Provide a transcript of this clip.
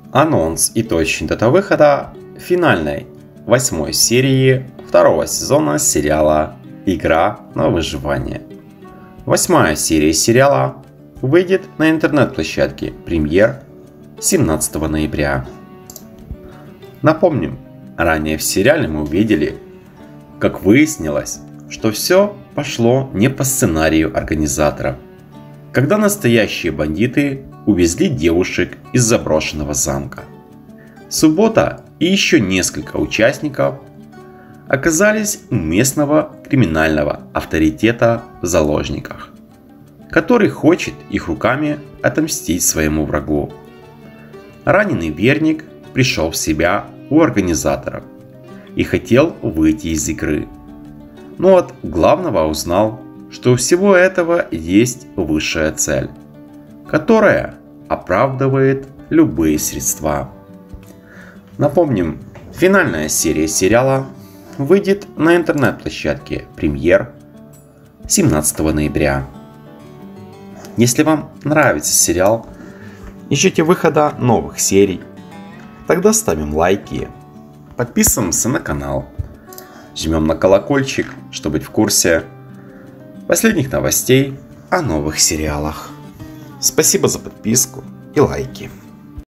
Анонс и точная дата выхода финальной 8 серии 2 сезона сериала «Игра на выживание». 8 серия сериала выйдет на интернет-площадке Премьер 17 ноября. Напомним, ранее в сериале мы увидели, как выяснилось, что все пошло не по сценарию организаторов, когда настоящие бандиты увезли девушек из заброшенного замка. Суббота и еще несколько участников оказались у местного криминального авторитета в заложниках, который хочет их руками отомстить своему врагу. Раненый Верник пришел в себя у организаторов и хотел выйти из игры, но от главного узнал, что у всего этого есть высшая цель, которая оправдывает любые средства. Напомним, финальная серия сериала выйдет на интернет-площадке Премьер 17 ноября. Если вам нравится сериал и ждете выхода новых серий, тогда ставим лайки, подписываемся на канал, жмем на колокольчик, чтобы быть в курсе последних новостей о новых сериалах. Спасибо за подписку и лайки.